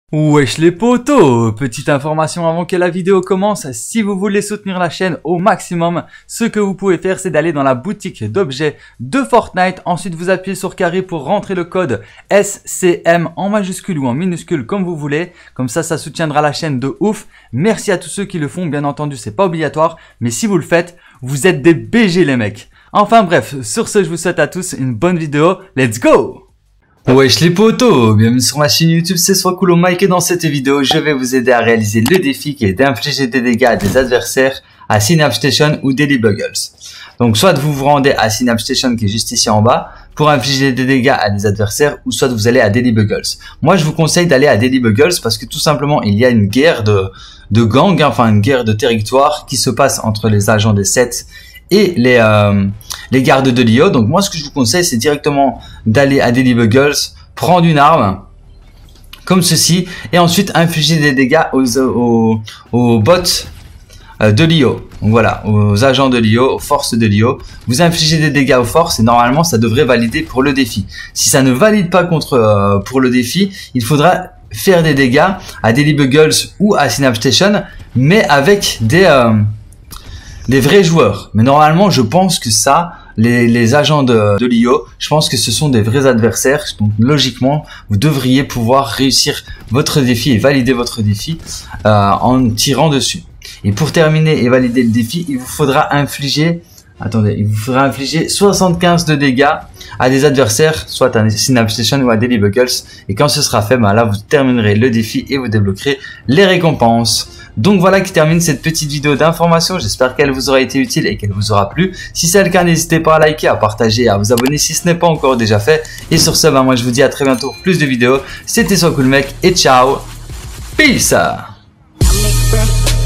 Wesh les potos, petite information avant que la vidéo commence, si vous voulez soutenir la chaîne au maximum, ce que vous pouvez faire c'est d'aller dans la boutique d'objets de Fortnite, ensuite vous appuyez sur carré pour rentrer le code SCM en majuscule ou en minuscule comme vous voulez, comme ça soutiendra la chaîne de ouf. Merci à tous ceux qui le font, bien entendu c'est pas obligatoire, mais si vous le faites, vous êtes des BG les mecs. Enfin bref, sur ce je vous souhaite à tous une bonne vidéo, let's go! Wesh les potos, bienvenue sur ma chaîne YouTube, c'est Swakoulo Mike et dans cette vidéo, je vais vous aider à réaliser le défi qui est d'infliger des dégâts à des adversaires à Synapse Station ou Daily Buggles. Donc soit vous vous rendez à Synapse Station qui est juste ici en bas pour infliger des dégâts à des adversaires ou soit vous allez à Daily Buggles. Moi je vous conseille d'aller à Daily Buggles parce que tout simplement il y a une guerre de gang, enfin une guerre de territoire qui se passe entre les agents des 7 et les gardes de Lio. Donc moi ce que je vous conseille c'est directement d'aller à Daily Buggles, prendre une arme comme ceci et ensuite infliger des dégâts aux bots de Lio. Donc voilà, aux agents de Lio, aux forces de Lio. Vous infligez des dégâts aux forces et normalement ça devrait valider pour le défi. Si ça ne valide pas pour le défi, il faudra faire des dégâts à Daily Buggles ou à Synapse Station, mais avec des vrais joueurs. Mais normalement, je pense que ça, les agents de Lio, je pense que ce sont des vrais adversaires. Donc logiquement, vous devriez pouvoir réussir votre défi et valider votre défi en tirant dessus. Et pour terminer et valider le défi, il vous faudra infliger 75 de dégâts à des adversaires, soit à Synapse Station ou à Daily Buggles. Et quand ce sera fait, là vous terminerez le défi et vous débloquerez les récompenses. Donc voilà qui termine cette petite vidéo d'information. J'espère qu'elle vous aura été utile et qu'elle vous aura plu. Si c'est le cas, n'hésitez pas à liker, à partager et à vous abonner si ce n'est pas encore déjà fait. Et sur ce, moi je vous dis à très bientôt pour plus de vidéos. C'était Swakoulo Mec et ciao. Peace.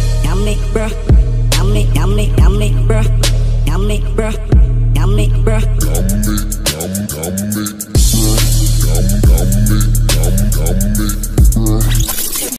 Bruh.